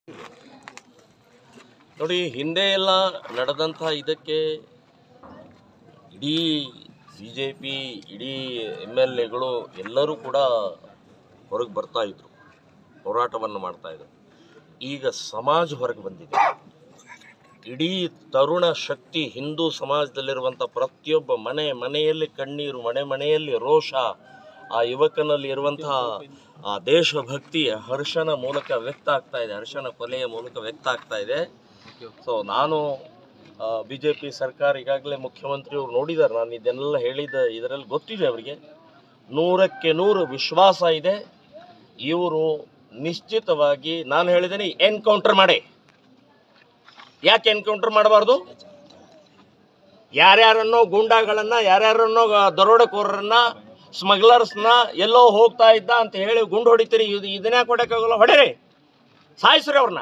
ನೋಡಿ, ಹಿಂದೆ ಎಲ್ಲ ನಡೆದಂಥ ಇದಕ್ಕೆ ಇಡೀ BJP ಇಡೀ MLAಗಳು ಎಲ್ಲರೂ ಕೂಡ ಹೊರಗೆ ಬರ್ತಾ ಇದ್ರು, ಹೋರಾಟವನ್ನು ಮಾಡ್ತಾ ಇದ್ರು. ಈಗ ಸಮಾಜ ಹೊರಗೆ ಬಂದಿದೆ. ಇಡೀ ತರುಣ ಶಕ್ತಿ ಹಿಂದೂ ಸಮಾಜದಲ್ಲಿರುವಂಥ ಪ್ರತಿಯೊಬ್ಬ ಮನೆಯಲ್ಲಿ ಕಣ್ಣೀರು, ಮನೆಯಲ್ಲಿ ರೋಷ, ಆ ಯುವಕನಲ್ಲಿ ಇರುವಂತಹ ಆ ದೇಶಭಕ್ತಿ ಹರ್ಷನ ಮೂಲಕ ವ್ಯಕ್ತ ಆಗ್ತಾ ಇದೆ, ಹರ್ಷನ ಕೊಲೆಯ ಮೂಲಕ ವ್ಯಕ್ತ ಆಗ್ತಾ ಇದೆ. ಸೊ ನಾನು BJP ಸರ್ಕಾರ ಈಗಾಗಲೇ ಮುಖ್ಯಮಂತ್ರಿಯವರು ನೋಡಿದ್ದಾರೆ, ನಾನು ಇದನ್ನೆಲ್ಲ ಹೇಳಿದ ಇದರಲ್ಲಿ ಗೊತ್ತಿದೆ ಅವರಿಗೆ, 100ಕ್ಕೆ 100 ವಿಶ್ವಾಸ ಇದೆ. ಇವರು ನಿಶ್ಚಿತವಾಗಿ ನಾನು ಹೇಳಿದ್ದೇನೆ, ಎನ್ಕೌಂಟರ್ ಮಾಡಿ. ಯಾಕೆ ಎನ್ಕೌಂಟರ್ ಮಾಡಬಾರ್ದು? ಯಾರ್ಯಾರನ್ನೋ ಗೂಂಡಾಗಳನ್ನ, ಯಾರ್ಯಾರನ್ನೋ ದರೋಡೆಕೋರರನ್ನ, ಸ್ಮಗ್ಲರ್ಸ್ನ ಎಲ್ಲೋ ಹೋಗ್ತಾ ಇದ್ದ ಅಂತ ಹೇಳಿ ಗುಂಡು ಹೊಡಿತೀರಿ, ಇದನ್ನೇ ಕೊಡೋಕ್ಕಾಗಲ್ಲ, ಹೊಡೆರಿ, ಸಾಯಿಸ್ರಿ ಅವ್ರನ್ನ.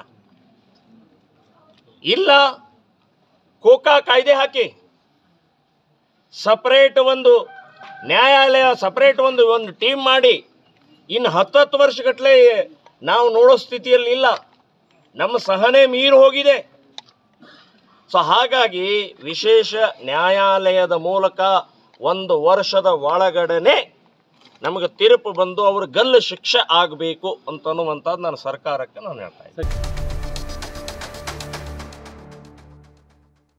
ಇಲ್ಲ, ಕೋಕಾ ಕಾಯ್ದೆ ಹಾಕಿ, ಸಪರೇಟ್ ಒಂದು ನ್ಯಾಯಾಲಯ, ಸಪರೇಟ್ ಒಂದು ಟೀಮ್ ಮಾಡಿ, ಇನ್ನು 10 ವರ್ಷಗಟ್ಟಲೆ ನಾವು ನೋಡೋ ಸ್ಥಿತಿಯಲ್ಲಿ ಇಲ್ಲ, ನಮ್ಮ ಸಹನೆ ಮೀರಿ ಹೋಗಿದೆ. ಸೊ ಹಾಗಾಗಿ ವಿಶೇಷ ನ್ಯಾಯಾಲಯದ ಮೂಲಕ 1 ವರ್ಷದ ಒಳಗಡೆ ನಮಗೆ ತೀರ್ಪು ಬಂದು ಅವ್ರ ಗಲ್ಲು ಶಿಕ್ಷೆ ಆಗಬೇಕು ಅಂತನ್ನುವಂಥದ್ದು ನಾನು ಸರ್ಕಾರಕ್ಕೆ ನಾನು ಹೇಳ್ತಾ ಇದ್ದೀನಿ.